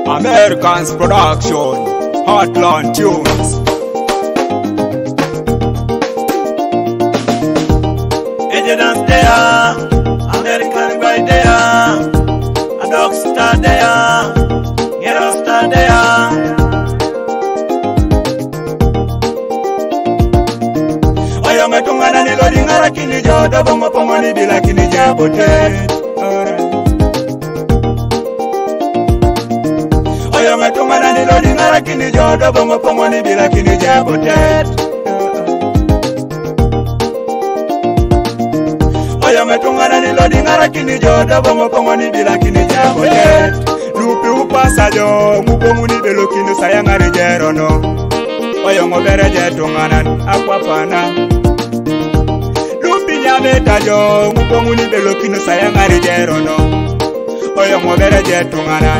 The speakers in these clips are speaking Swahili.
Americans Production, Heartland Tunes. Eje dance there, American boy there, a dog star there, ghetto star there. Oyo metungana ni lodi ngara kini jodo bongo pongo ni bila kini jabote. Oyo metungana ni lodi ngara kini jodo bongo pongo ni bila kini jabote. Oyo metungana ni lodi ngara kini jodo bongo pongo ni bila kini jabote. Lupi upasa jo mupongu ni belo kini sayanga rejero no. Oyo ngobere jetungana akwapana. Lupi nyabeta jo mupongu ni belo kini sayanga rejero no. Oyo ngobere jetungana.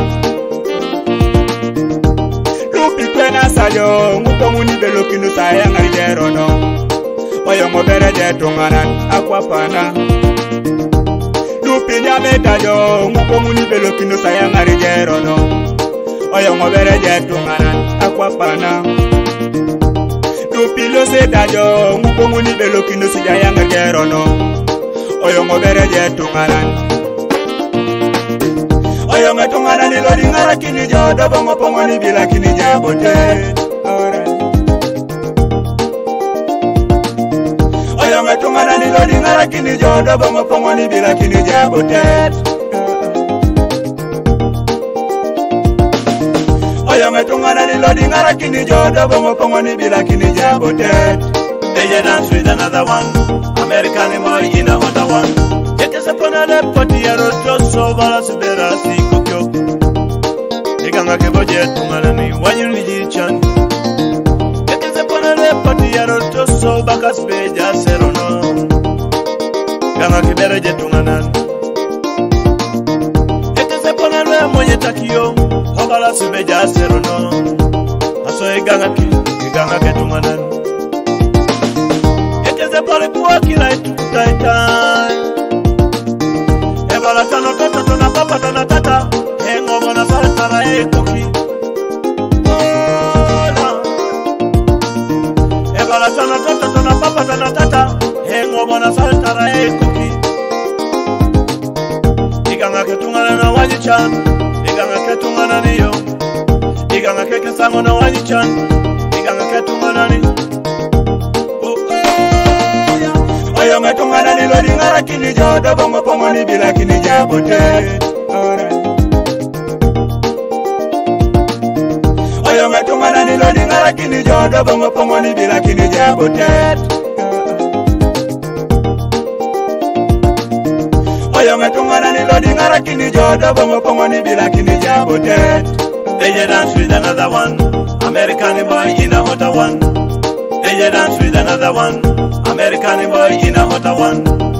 Lupi kwena sajo mupongu ni belo kini sayanga rejero no. Oyo ngobere jetungana akwapana. Lupi nyabeta jo mupongu ni belo kini sayanga rejero no. Oyo ngobere jetungana akwapana. Lupi lo se dajo mupongu ni belo kini sayanga rejero no. Oyo ngobere jetungana. Oyo metungana ni lodi ngara kini jodo bongo pongo ni bila kini jabote. Oyo metungana ni lodi ngara kini jodo bongo pongo ni bila kini jabote. Oyo metungana ni lodi ngara kini jodo bongo pongo ni bila kini jabote. They dance with another one, American boy in a hotter one. Take us upon a party, a roast so balas better see cookyo. Diganga keboje tumalani, when you need each other. Take us upon a party, a roast so bakas beja serono. Ganga kebere jetunganan. Take us upon a moye takio, hobalas beja serono. Aso eganga ketunganan. Take us upon a poaki like tight. Ebala tano tata tona papa tona tata Hengo bona saltara koki. Ebala tano tata tona papa tona tata Hengo bona saltara koki. Iganga ketungana na wajichan, iganga ketungana niyo, iganga kekesango na wajichan, iganga ketungana ni. Oyo metungana ni lodi ngara kini jodo bongo pongo ni bila kini jabote. Oyo metungana ni lodi ngara kini jodo bongo pongo ni bila kini jabote. Oyo metungana ni lodi ngara kini jodo bongo pongo ni bila kini jabote. They dance with another one, American boy in a hotter one. They dance with another one, American boy in a hotter one.